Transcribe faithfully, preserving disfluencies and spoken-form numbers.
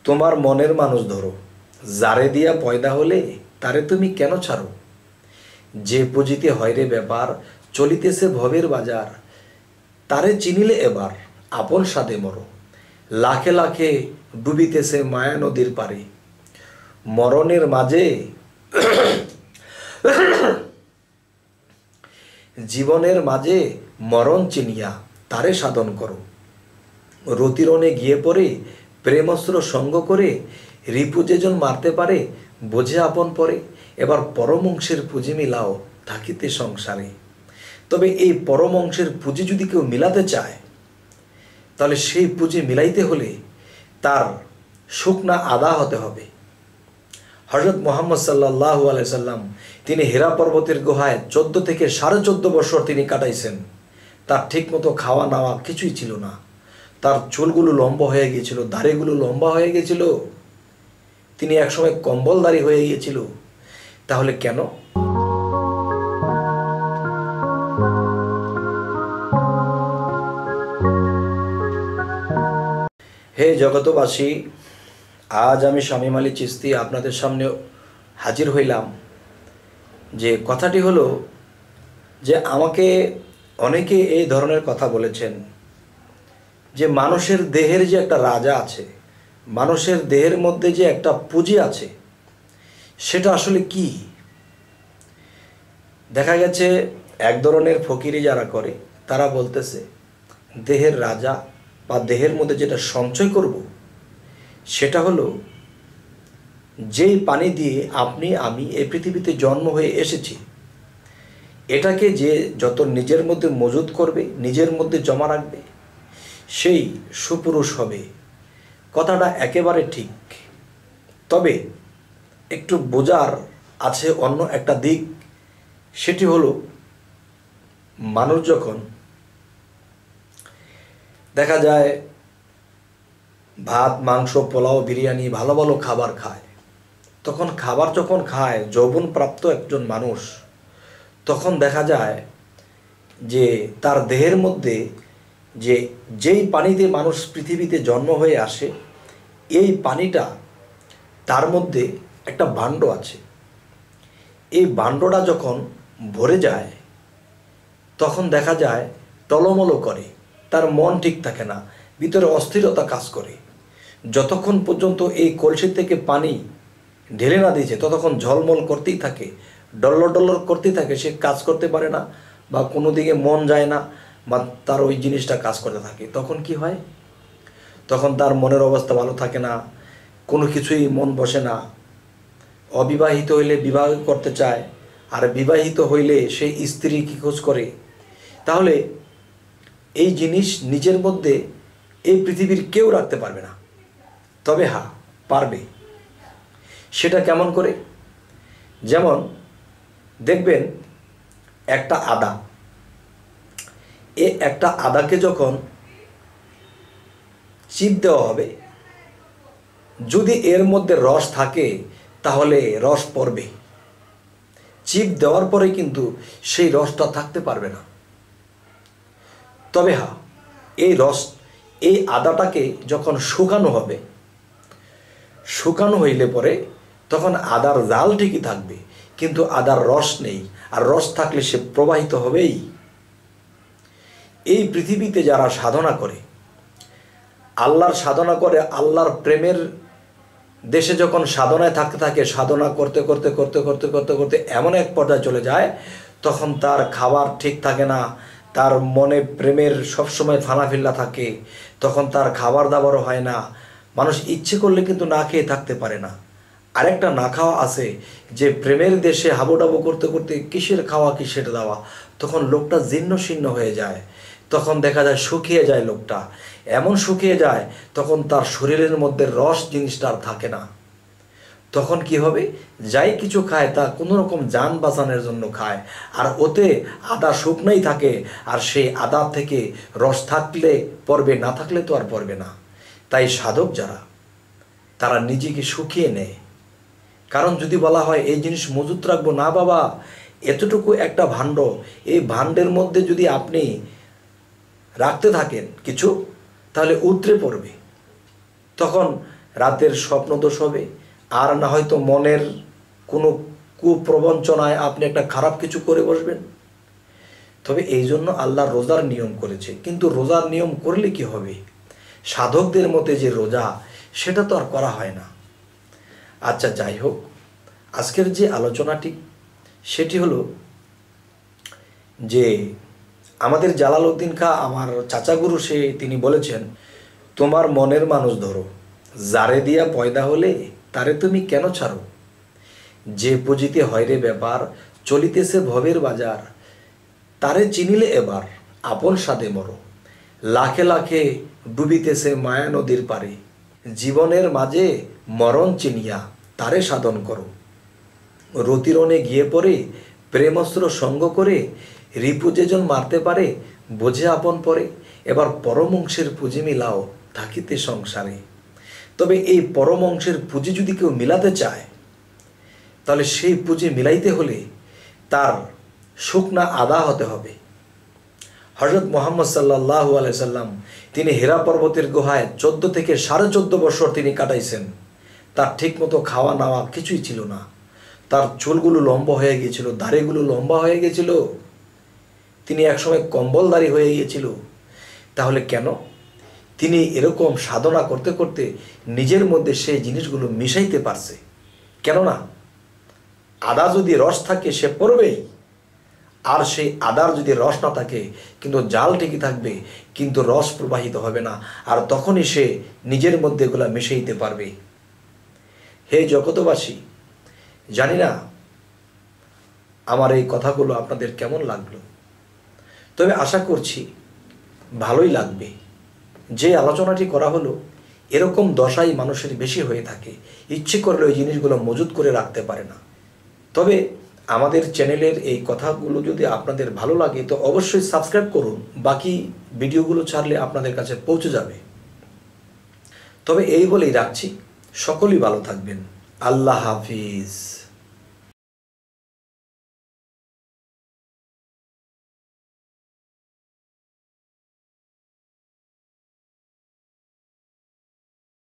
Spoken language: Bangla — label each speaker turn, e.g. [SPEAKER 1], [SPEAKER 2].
[SPEAKER 1] তোমার মনের মানুষ ধরো, যারে দিয়া পয়দা হলে তারে তুমি কেন ছাড়ো। যে পুঁজিতে হয় রে ব্যাপার, চলিতেছে ভবের বাজার, তারে চিনিলে এবার আপন সাদে মরো। লাখে লাখে ডুবিতেছে মায়া নদীর পারে, মরণের মাঝে জীবনের মাঝে মরণ চিনিয়া তারে সাধন করো। রতিরণে গিয়ে পড়ে প্রেমস্ত্র সঙ্গ করে, রিপু যেজন মারতে পারে বোঝে আপন পরে। এবার পরমংশের পুঁজি মিলাও থাকিতে সংসারে। তবে এই পরমংশের পুঁজি যদি কেউ মিলাতে চায়, তাহলে সেই পুঁজি মিলাইতে হলে তার শুকনা আদা হতে হবে। হযরত মুহাম্মদ সাল্লাল্লাহু আলাইহি সাল্লাম তিনি হেরা পর্বতের গুহায় চোদ্দ থেকে সাড়ে চোদ্দ বছর তিনি কাটাইছেন। তার ঠিকমতো খাওয়া নাওয়া কিছুই ছিল না। তার চুলগুলো লম্বা হয়ে গিয়েছিল, দাড়িগুলো লম্বা হয়ে গিয়েছিল, তিনি একসময় কম্বলদারি হয়ে গিয়েছিল। তাহলে কেন? হে জগতবাসী, আজ আমি শামীম আলী চিশতি আপনাদের সামনে হাজির হইলাম। যে কথাটি হলো যে আমাকে অনেকে এই ধরনের কথা বলেছেন যে মানুষের দেহের যে একটা রাজা আছে, মানুষের দেহের মধ্যে যে একটা পুঁজি আছে, সেটা আসলে কি? দেখা গেছে এক ধরনের ফকিরি যারা করে তারা বলতেছে দেহের রাজা বা দেহের মধ্যে যেটা সঞ্চয় করব সেটা হলো যেই পানি দিয়ে আপনি আমি এই পৃথিবীতে জন্ম হয়ে এসেছি, এটাকে যে যত নিজের মধ্যে মজুত করবে, নিজের মধ্যে জমা রাখবে, সেই সুপুরুষ হবে। কথাটা একেবারে ঠিক, তবে একটু বোঝার আছে অন্য একটা দিক। সেটি হলো মানুষ যখন দেখা যায় ভাত, মাংস, পোলাও, বিরিয়ানি, ভালো ভালো খাবার খায়, তখন খাবার যখন খায় যৌবনপ্রাপ্ত একজন মানুষ, তখন দেখা যায় যে তার দেহের মধ্যে যে যেই পানিতে মানুষ পৃথিবীতে জন্ম হয়ে আসে, এই পানিটা তার মধ্যে একটা ভাণ্ড আছে। এই ভাণ্ডটা যখন ভরে যায় তখন দেখা যায় টলমলো করে, তার মন ঠিক থাকে না, ভিতরে অস্থিরতা কাজ করে। যতক্ষণ পর্যন্ত এই কলসি থেকে পানি ঢেলে না দিয়েছে ততক্ষণ ঝলমল করতেই থাকে, ডল্লর ডল্লর করতেই থাকে, সে কাজ করতে পারে না বা কোনো দিকে মন যায় না বা তার ওই জিনিসটা কাজ করতে থাকে। তখন কি হয়? তখন তার মনের অবস্থা ভালো থাকে না, কোনো কিছুই মন বসে না। অবিবাহিত হইলে বিবাহ করতে চায়, আর বিবাহিত হইলে সে স্ত্রী কি খোঁজ করে। তাহলে এই জিনিস নিজের মধ্যে এই পৃথিবীর কেউ রাখতে পারবে না। তবে হ্যাঁ পারবে। সেটা কেমন করে? যেমন দেখবেন একটা আদা, এ একটা আদাকে যখন চিপ দেওয়া হবে, যদি এর মধ্যে রস থাকে তাহলে রস পড়বে। চিপ দেওয়ার পরে কিন্তু সেই রসটা থাকতে পারবে না। তবে হ্যাঁ এই রস, এই আদাটাকে যখন শুকানো হবে, শুকানো হইলে পরে তখন আদার জাল ঠিকই থাকবে, কিন্তু আদার রস নেই। আর রস থাকলে সে প্রবাহিত হবেই। এই পৃথিবীতে যারা সাধনা করে, আল্লাহর সাধনা করে, আল্লাহর প্রেমের দেশে যখন সাধনায় থাকতে থাকে, সাধনা করতে করতে করতে করতে করতে করতে এমন এক পর্যায়ে চলে যায় তখন তার খাবার ঠিক থাকে না, তার মনে প্রেমের সবসময় ফানাফিল্লা থাকে, তখন তার খাবার দাবারও হয় না। মানুষ ইচ্ছে করলে কিন্তু না খেয়ে থাকতে পারে না। আরেকটা না খাওয়া আছে যে প্রেমের দেশে হাবুডাবু করতে করতে কিসের খাওয়া কিসের দাওয়া, তখন লোকটা জীর্ণ শীর্ণ হয়ে যায়, তখন দেখা যায় শুকিয়ে যায় লোকটা, এমন শুকিয়ে যায় তখন তার শরীরের মধ্যে রস জিনিসটা আর থাকে না। তখন কি হবে? যাই কিছু খায় তা কোনো রকম যান বাঁচানোর জন্য খায়, আর ওতে আদা শুকনাই থাকে, আর সেই আদা থেকে রস থাকলে পড়বে, না থাকলে তো আর পড়বে না। তাই সাধক যারা, তারা নিজেকে শুকিয়ে নেয়। কারণ যদি বলা হয় এই জিনিস মজুত রাখবো, না বাবা, এতটুকু একটা ভাণ্ড, এই ভাণ্ডের মধ্যে যদি আপনি রাখতে থাকেন কিছু, তাহলে উতরে পড়বে। তখন রাতের স্বপ্নদোষ হবে, আর না হয়তো মনের কোনো কুপ্রবঞ্চনায় আপনি একটা খারাপ কিছু করে বসবেন। তবে এই জন্য আল্লাহ রোজার নিয়ম করেছে, কিন্তু রোজার নিয়ম করলে কি হবে? সাধকদের মতে যে রোজা, সেটা তো আর করা হয় না। আচ্ছা, যাই হোক, আজকের যে আলোচনাটি সেটি হলো যে আমাদের জালালউদ্দিন খাঁ, আমার চাচাগুরু, সে তিনি বলেছেন, তোমার মনের মানুষ ধরো, যারে দিয়া পয়দা হলে তারে তুমি কেন ছাড়ো? যে পুঁজিতে হয় রে ব্যাপার, চলিতেছে ভবের বাজার, তারে চিনিলে এবার আপন সাদে মরো। লাখে লাখে ডুবিতেছে মায়া নদীর পারে, জীবনের মাঝে মরণ চিনিয়া তারে সাধন করো। রতিরণে গিয়ে পড়ে প্রেমস্ত্র সঙ্গ করে, রিপু যেজন মারতে পারে বোঝে আপন পরে, এবার পরমংশের পুঁজি মিলাও থাকিতে সংসারে। তবে এই পরমংশের পুঁজি যদি কেউ মিলাতে চায়, তাহলে সেই পুঁজি মিলাইতে হলে তার শুকনা আদা হতে হবে। হযরত মুহাম্মদ সাল্লাল্লাহু আলাইহি সাল্লাম তিনি হেরা পর্বতের গুহায় চোদ্দ থেকে সাড়ে চোদ্দ বছর তিনি কাটাইছেন। তার ঠিকমতো খাওয়া নাওয়া কিছুই ছিল না। তার চুলগুলো লম্বা হয়ে গিয়েছিল, দাড়িগুলো লম্বা হয়ে গিয়েছিল, তিনি একসময় কম্বলদারি হয়ে গিয়েছিল। তাহলে কেন? তিনি এরকম সাধনা করতে করতে নিজের মধ্যে সেই জিনিসগুলো মিশাইতে পারছে। কেননা আদা যদি রস থাকে সে পড়বেই, আর সেই আদার যদি রস না থাকে কিন্তু জাল ঠিকই থাকবে, কিন্তু রস প্রবাহিত হবে না, আর তখনই সে নিজের মধ্যে এগুলা মিশাইতে পারবে। হে জগতবাসী, জানি না আমার এই কথাগুলো আপনাদের কেমন লাগলো, তবে আশা করছি ভালোই লাগবে। যে আলোচনাটি করা হলো, এরকম দশাই মানুষের বেশি হয়ে থাকে, ইচ্ছে করলে ওই জিনিসগুলো মজুত করে রাখতে পারে না। তবে আমাদের চ্যানেলের এই কথাগুলো যদি আপনাদের ভালো লাগে তো অবশ্যই সাবস্ক্রাইব করুন, বাকি ভিডিওগুলো ছাড়লে আপনাদের কাছে পৌঁছে যাবে। তবে এই বলেই রাখছি, সকলেই ভালো থাকবেন। আল্লাহ হাফিজ।